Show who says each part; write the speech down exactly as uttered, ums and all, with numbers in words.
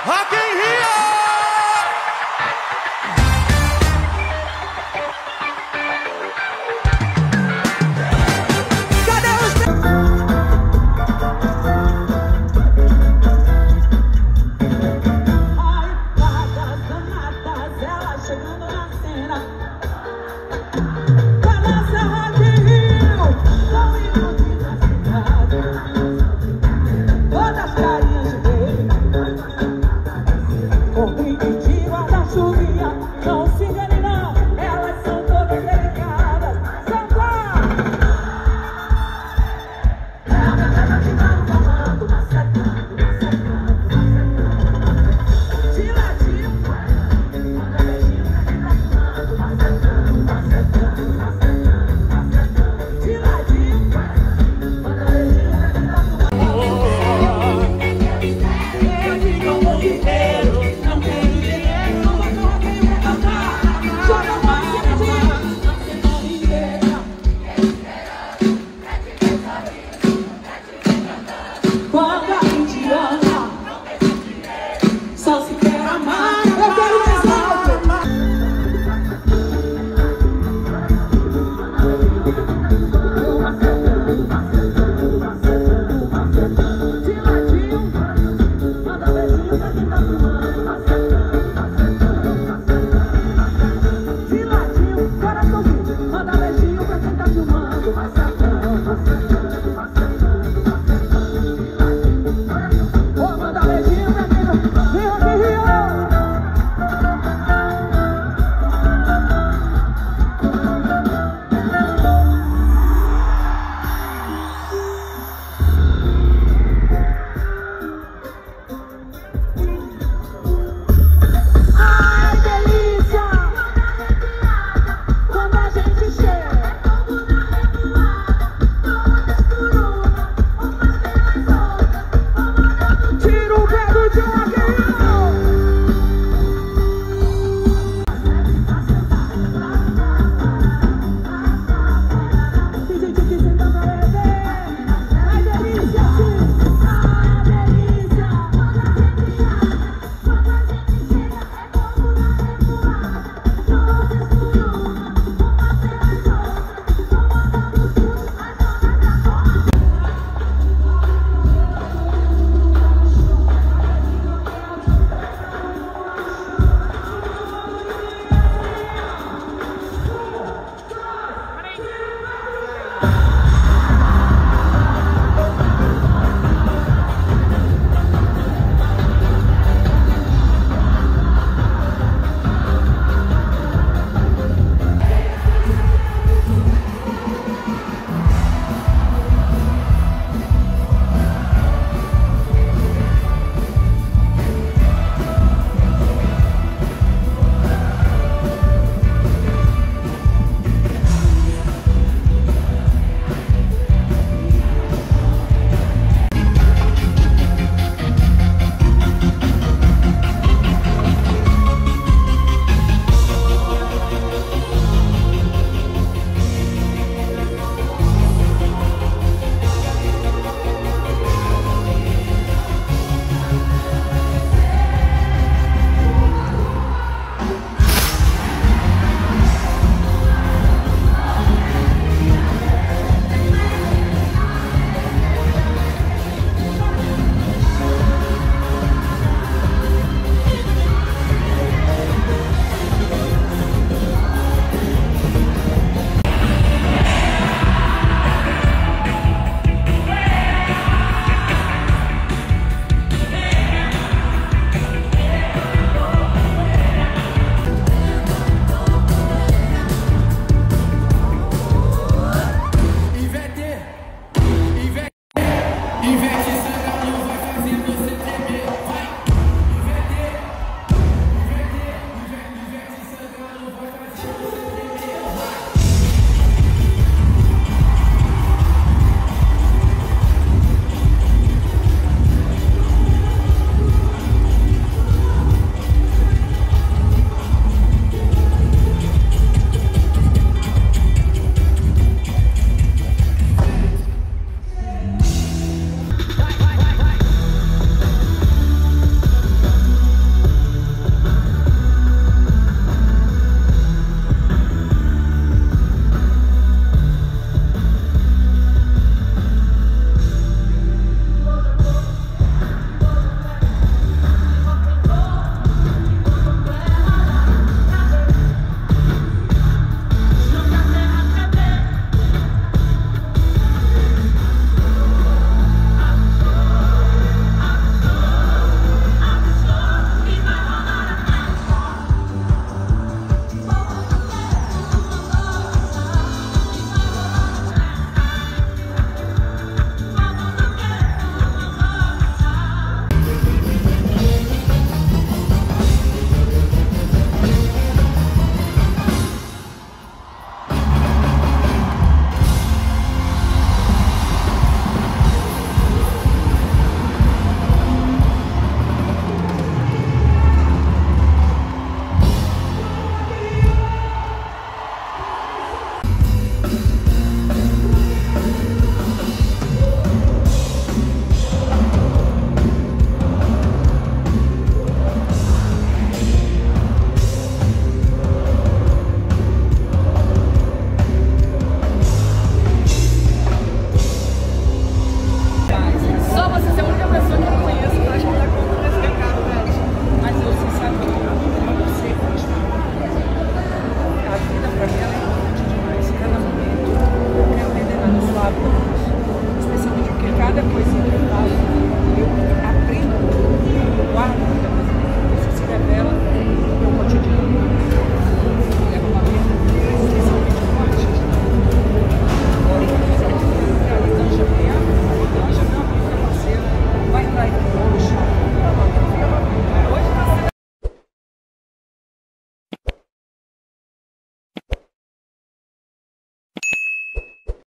Speaker 1: Rock in Rio! Cadê os
Speaker 2: Ai, pagas danadas, ela chegando na cena. Balança Rock in Rio, não ilumina a cidade. Todas carinhas de beijo, com brinque de guarda-chuvinha. Não se engane não, elas são todas delicadas. Santa! É a beleza que tá no comando, macetando, macetando. De ladinho, manda beijinho pra quem tá fumando, macetando, macetando, macetando, macetando. De ladinho, manda beijinho pra quem tá fumando. Eu digo o mundo inteiro, não quero dinheiro, não vai colocar quem vai cantar. Joga a mão em cima de mim, não se morre inteira. Quando a gente ama, só se quer amar. Eu quero mais alto. De ladinho, manda beijinho pra quem tá fumando.